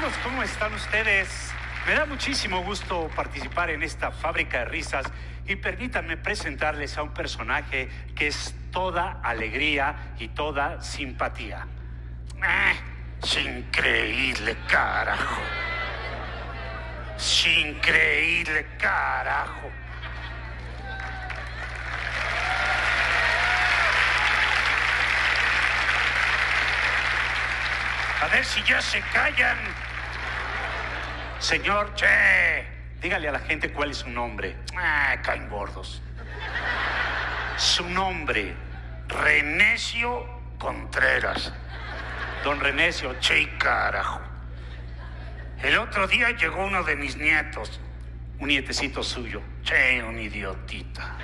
amigos, ¿cómo están ustedes? Me da muchísimo gusto participar en esta fábrica de risas y permítanme presentarles a un personaje que es toda alegría y toda simpatía. Es increíble, carajo. Es increíble, carajo. A ver si ya se callan. Señor, Che. dígale a la gente cuál es su nombre. Caen gordos. Su nombre. Renecio Contreras. Don Renecio. Che, carajo. El otro día llegó uno de mis nietos. Un nietecito suyo. Che, un idiotita.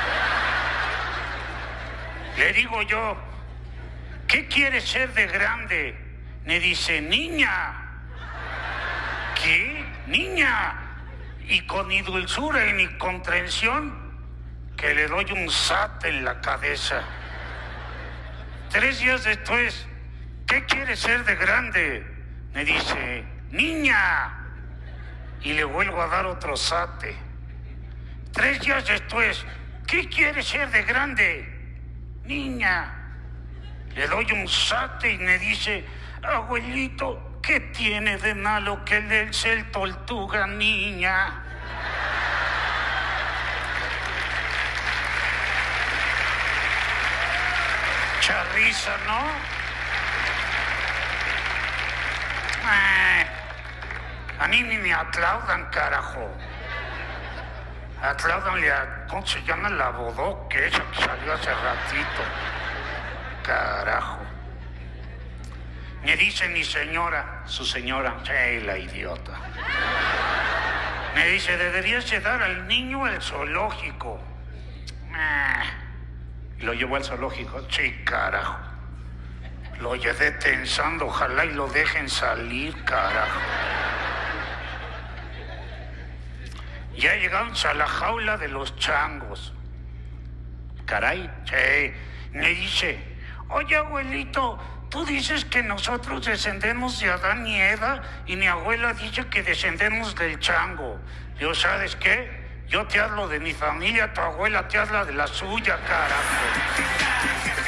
Le digo yo, ¿qué quieres ser de grande? Me dice, niña. ¿Qué? Niña. Y con mi dulzura y mi comprensión, que le doy un sate en la cabeza. 3 días después, ¿qué quieres ser de grande? Me dice, niña. Y le vuelvo a dar otro sate. 3 días después, ¿qué quieres ser de grande? Niña. Le doy un sate y me dice, abuelito, ¿qué tiene de malo que el ser tortuga, niña? Charrisa, ¿no? A mí ni me aplaudan, carajo. Aplaudanle a, ¿cómo se llama? La bodoque, esa que salió hace ratito. Carajo. Me dice mi señora, Su señora. sí, la idiota. Me dice, deberías de dar al niño el zoológico. Y lo llevó al zoológico. Sí, carajo. Lo llevé pensando, ojalá y lo dejen salir, carajo. Ya llegamos a la jaula de los changos. Caray. Sí, me dice, oye, abuelito, tú dices que nosotros descendemos de Adán y Eva y mi abuela dice que descendemos del chango. Yo, ¿sabes qué? Yo te hablo de mi familia, tu abuela te habla de la suya, carajo.